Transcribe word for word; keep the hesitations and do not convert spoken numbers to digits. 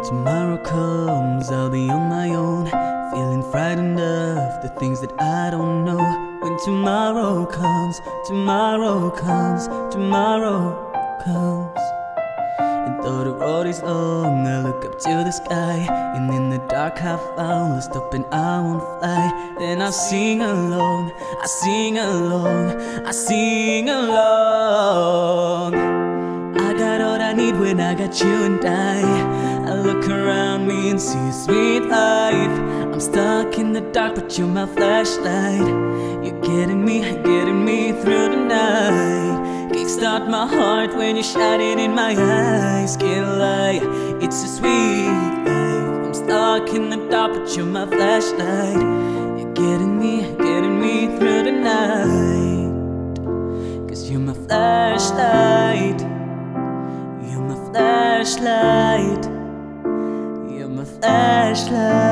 tomorrow comes, I'll be on my own, feeling frightened of the things that I don't know. When tomorrow comes, tomorrow comes, tomorrow comes. And though the road is long, I look up to the sky, and in the dark I found lost up and I won't fly. Then I sing along, I sing along, I sing along. I got all I need when I got you and I. I look around me and see a sweet life. I'm stuck in the dark but you're my flashlight. You're getting me, getting me through the night. Kickstart my heart when you're shining in my eyes. Can't lie, it's a sweet life. I'm stuck in the dark but you're my flashlight. You're getting me, getting me through the night. Cause you're my flashlight. You're my flashlight. You're my flashlight.